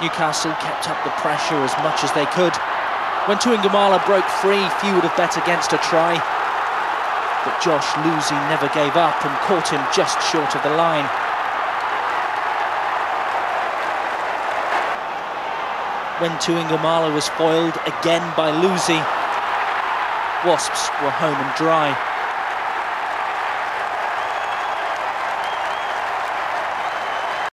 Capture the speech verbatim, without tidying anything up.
Newcastle kept up the pressure as much as they could. When Tuigamala broke free, few would have bet against a try. But Josh Lewsey never gave up and caught him just short of the line. When Tuigamala was foiled again by Lewsey, Wasps were home and dry.